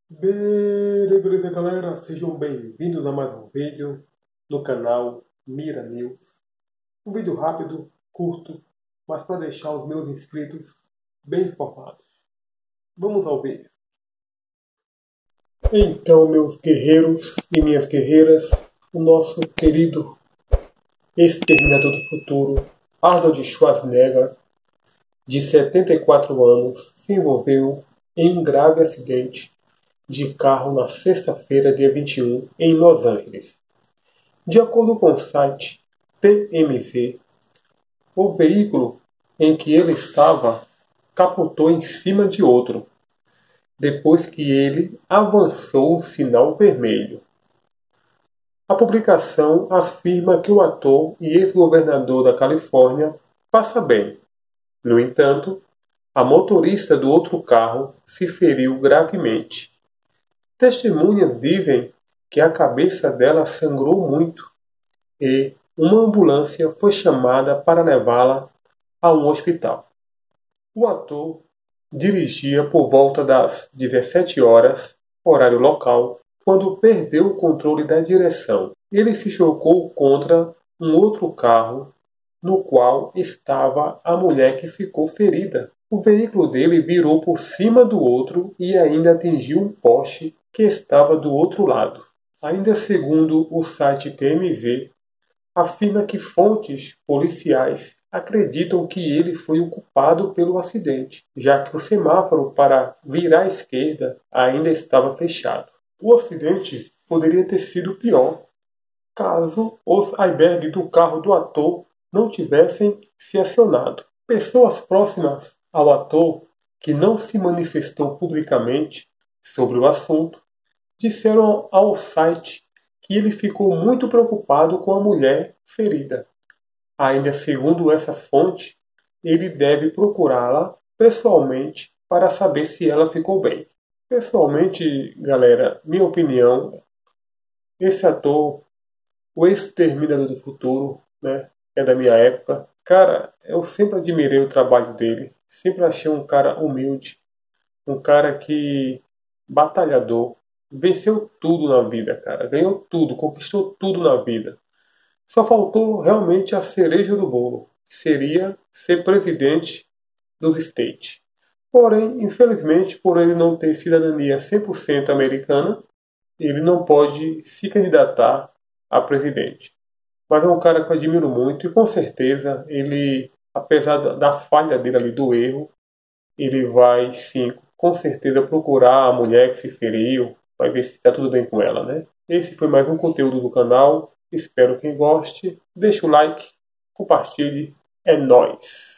Beleza, galera, sejam bem-vindos a mais um vídeo no canal Mira News. Um vídeo rápido, curto, mas para deixar os meus inscritos bem informados. Vamos ao vídeo. Então, meus guerreiros e minhas guerreiras, o nosso querido exterminador do futuro, Arnold Schwarzenegger, de 74 anos, se envolveu em um grave acidente de carro na sexta-feira, dia 21, em Los Angeles. De acordo com o site TMZ, o veículo em que ele estava capotou em cima de outro, depois que ele avançou o sinal vermelho. A publicação afirma que o ator e ex-governador da Califórnia passa bem. No entanto, a motorista do outro carro se feriu gravemente. Testemunhas dizem que a cabeça dela sangrou muito e uma ambulância foi chamada para levá-la a um hospital. O ator dirigia por volta das 17 horas, horário local, quando perdeu o controle da direção. Ele se chocou contra um outro carro no qual estava a mulher que ficou ferida. O veículo dele virou por cima do outro e ainda atingiu um poste que estava do outro lado. Ainda segundo o site TMZ, afirma que fontes policiais acreditam que ele foi o culpado pelo acidente, já que o semáforo para virar à esquerda ainda estava fechado. O acidente poderia ter sido pior caso os airbags do carro do ator não tivessem se acionado. Pessoas próximas ao ator, que não se manifestou publicamente sobre o assunto, disseram ao site que ele ficou muito preocupado com a mulher ferida. Ainda segundo essas fontes, ele deve procurá-la pessoalmente para saber se ela ficou bem. Pessoalmente, galera, minha opinião, esse ator, o Exterminador do Futuro, né, é da minha época. Cara, eu sempre admirei o trabalho dele, sempre achei um cara humilde, um cara que batalhador, venceu tudo na vida, cara, ganhou tudo, conquistou tudo na vida. Só faltou realmente a cereja do bolo, que seria ser presidente dos States. Porém, infelizmente, por ele não ter cidadania 100% americana, ele não pode se candidatar a presidente. Mas é um cara que eu admiro muito e com certeza ele, apesar da falha dele ali, do erro, ele vai sim, com certeza procurar a mulher que se feriu, vai ver se está tudo bem com ela, né? Esse foi mais um conteúdo do canal. Espero que goste. Deixe o like, compartilhe. É nóis!